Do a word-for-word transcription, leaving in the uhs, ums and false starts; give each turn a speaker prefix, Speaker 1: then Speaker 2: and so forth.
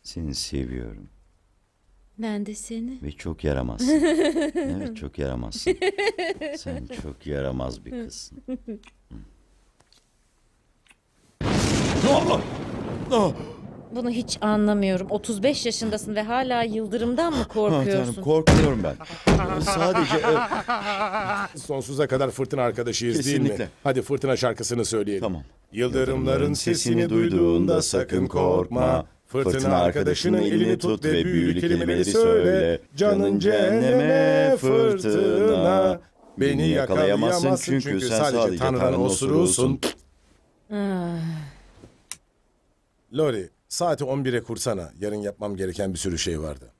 Speaker 1: Seni seviyorum.
Speaker 2: Ben de seni.
Speaker 1: Ve çok yaramazsın. Evet, çok yaramazsın. Sen çok yaramaz bir kızsın.
Speaker 2: Bunu hiç anlamıyorum. otuz beş yaşındasın ve hala yıldırımdan mı
Speaker 1: Ah, Tanrım,
Speaker 2: korkuyorsun?
Speaker 1: korkmuyorum ben. Sadece... e,
Speaker 3: Sonsuza kadar fırtına arkadaşıyız değil mi?
Speaker 1: Kesinlikle.
Speaker 3: Hadi fırtına şarkısını söyleyelim.
Speaker 1: Tamam.
Speaker 3: Yıldırımların sesini duyduğunda sakın korkma. Fırtına arkadaşının elini tut ve büyülü kelimeleri söyle. Canın cehenneme fırtına. Beni yakalayamazsın çünkü sadece Tanrı'nın osurusun. Lori, saati on bire kursana. Yarın yapmam gereken bir sürü şey vardı.